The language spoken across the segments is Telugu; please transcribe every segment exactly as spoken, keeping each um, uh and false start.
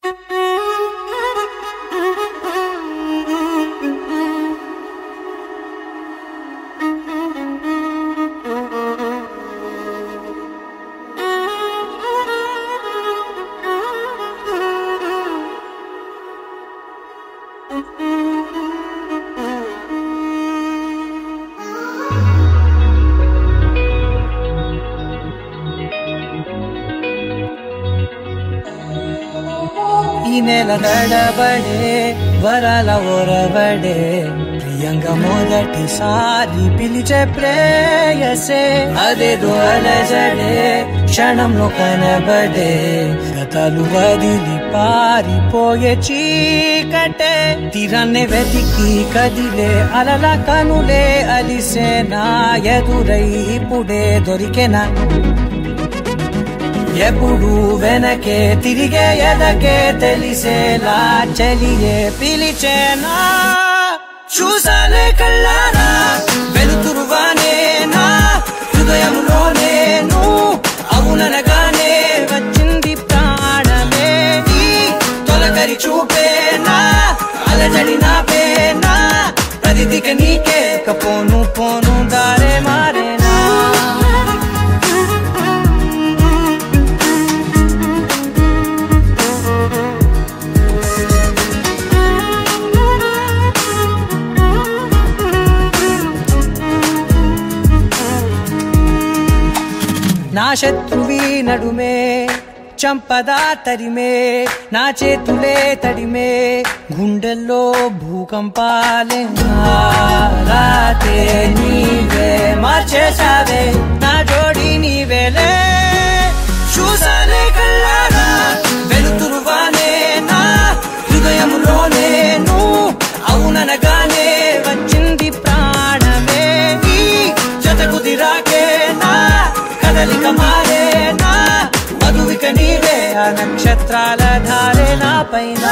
ఈ నెల నడబడే వరాల ఓరబడే ప్రియంగా మొదటిసారి పిలిచే ప్రేయసే అదేదో అలజడే క్షణంలో కనబడే గతాలు వదిలి పారిపోయే చీకటే తీరాన్ని వెతికి కదిలే అలల కనులే అలిసే నా ఎదురై ఇప్పుడే దొరికెనా ఎప్పుడు వెనకే తిరిగే ఎదకే తెలిసేలా చలియే పిలిచేనా చూసాలే కళ్ళారా వెలుతురువానే నా హృదయంలోనే నువ్వు అవుననగానే వచ్చింది ప్రాణమే నీ తొలకరి చూపేనా అలజడి నాపేనా ప్రతిదిక నీకే కపోను పోను దారే మారేనా నా శత్రువి నడుమే చంపదా తరిమే నా చేతులే తడిమే గుండెల్లో భూకంపాలే రాతే నీవే మార్చేసావే నా జోడి నీవేలే చూసాలే కళ్ళారా వెలుతురువానే నా హృదయంలోనే నువ్వు అవుననగానే వచ్చింది ప్రాణమే నీ జతకు దిరాకే నా కదలిక మారేనా మధువిక నీవే ఆ నక్షత్రాల ధారే నా పైన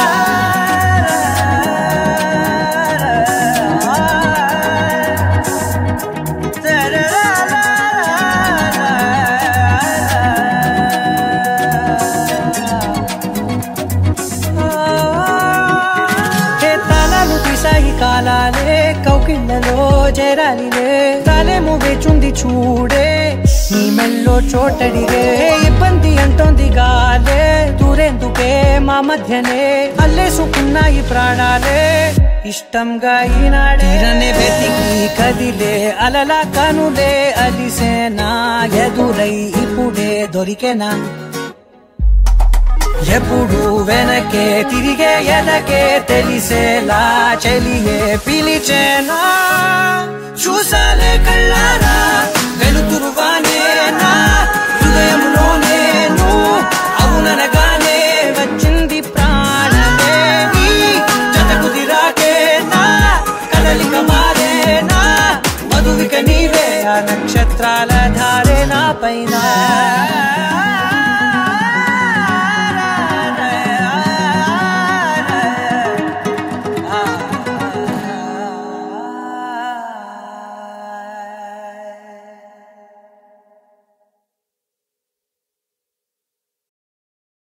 తలలు తీసాయి కాలాలే కౌకిళ్ళలో చేరాలిలే తలేమో వేచుంది చూడే నీ మెల్లో చోటడిగే ఇబ్బంది అంటోంది గాలే దూరేందుకే మా మధ్యనే అల్లేసుకున్నాయి ప్రాణాలే ఇష్టంగా ఈనాడే తీరనే వెతికి కదిలే అలల కనులే అలిసేనా ఎదురై ఇప్పుడే దొరికెనా ఎప్పుడు వెనకే తిరిగే ఎదకే తెలిసేలా చలియే పిలిచేనా చూసాలే కళ్ళారా వెలుతురువానే నా హృదయంలోనే నువ్వు అవుననగానే వచ్చింది ప్రాణమే నీ జతకు దిరాకే నా కదలిక మారేనా మధువిక నీవే ఆ నక్షత్రాల ధారే నా పైన